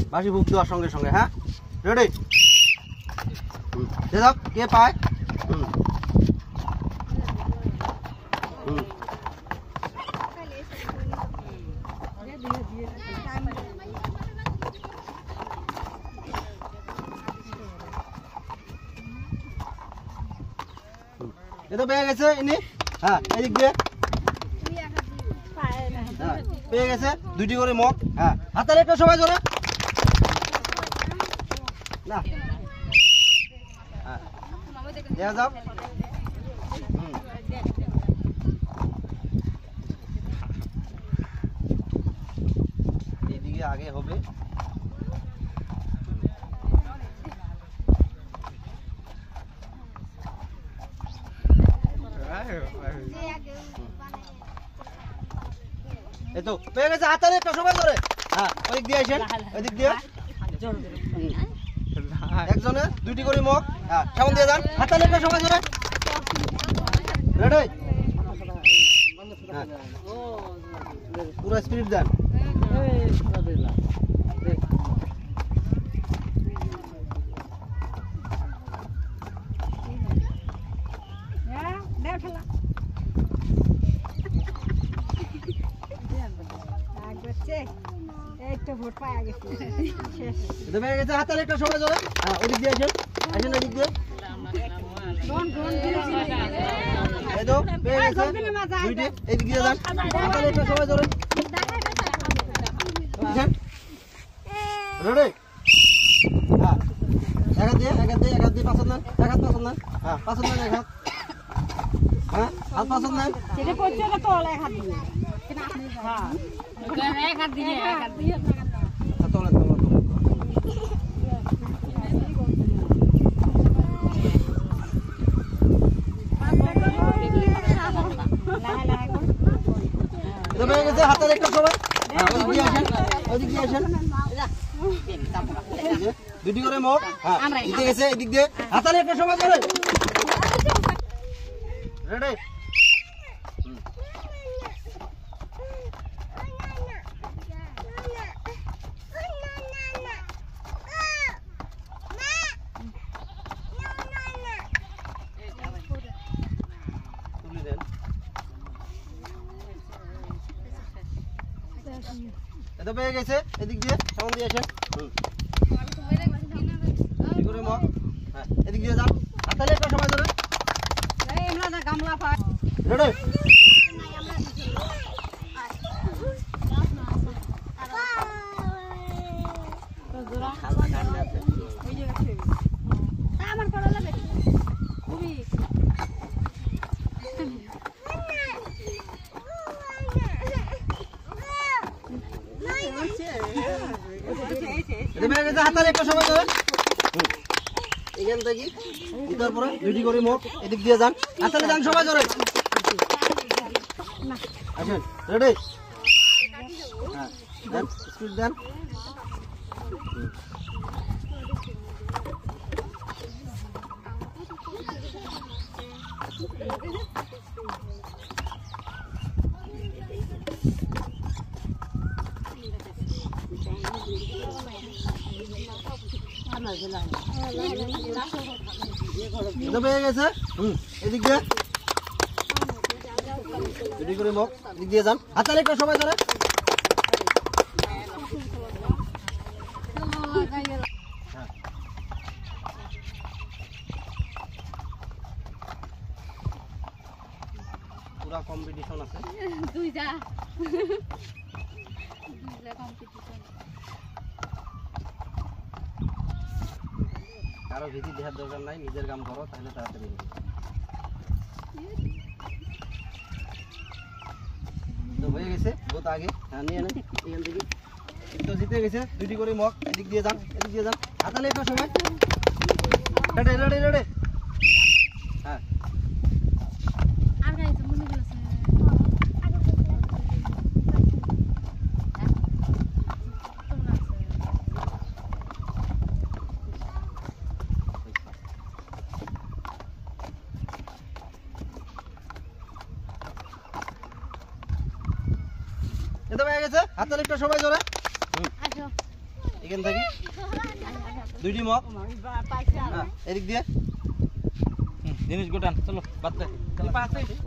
বাঁশি বুক দেওয়ার সঙ্গে সঙ্গে। হ্যাঁ, রেডি? দিয়ে দাও। কে পায়? এটা পেয়ে গেছে ইনি। হ্যাঁ, এদিক দিয়ে পেয়ে গেছে 2টি করে মগ। হ্যাঁ, হাতের একটা সবাই ধরে না। হ্যাঁ, দেয়া যাও। এইদিকে আগে হবে। এই তো পেয়ে গেছে, হাতের একটা সবাই ধরে। হ্যাঁ, ওদিক দিয়ে আসেন, ওদিক দিয়ে। একজনে 2টি করে মগ। হ্যাঁ, সামন দিয়ে যান, হাতের একটা সবাই ধরে। রেডি? হ্যাঁ, পুরো স্পিড দেন। হাতের একটা সবাই ধরে। হ্যাঁ, ওদিক দিয়ে আসেন, আসেন ওদিক দিয়ে। এই তো পেয়ে গেছে 2টি। এইদিক দিয়ে যান, হাতের একটা সবাই ধরে। রেডি? হ্যাঁ, এক হাত দিয়ে পাঁচন দেন, এক হাত পাঁচন দেন। হ্যাঁ, পাঁচন দেন, এক হাত। হ্যাঁ, হাত পাঁচন দেন। তোলেন, তোলেন, তোলেন। পেয়ে গেছে হাতের একটা সবাই। ওদিক দিয়ে আসেন, ওদিক দিয়ে আসেন। 2টি করে মগ। হ্যাঁ, এদিকে গেছে, এদিক দিয়ে হাতের একটা সবাই ধরে। রেডি? তুলে দেন। এটা পেয়ে গেছে, এদিক দিয়ে সামন দিয়ে আসেন। করে মগ। হ্যাঁ, এদিক দিয়ে যান, হাতের একটা সবাই ধরে। রেডি? হাতের একটা সবাই ধরে। এখান থেকে ভিতর পরে 2টি করে মগ। এদিক দিয়ে যান, হাতের যান সবাই ধরে। আসেন, রেডি? হ্যাঁ, দেন, স্পিড দেন। পেয়ে গেছে। এদিক দিয়ে 2টি করে মগ। এদিক দিয়ে যান, হাতের একটা সবাই ধরে। পুরা কম্পিটিশন আছে। কারো ভীতি দেখার দরকার নাই, নিজের কাম করো, তাহলে তাড়াতাড়ি হবে। তো হয়ে গেছে, বহুত আগে। হ্যাঁ, নিয়ে নেন এখান থেকে। তো জিতে গেছে 2টি করে মগ। এদিক দিয়ে যান, এদিক দিয়ে যান, হাতালে একটা সময়। Ready, ready, ready? হ্যাঁ, এটা হয়ে গেছে। হাতের একটা সবাই ধরে। এখান থেকে দুইটি মগ এদিক দিয়ে জিনিস গোটান চলো বাদ দে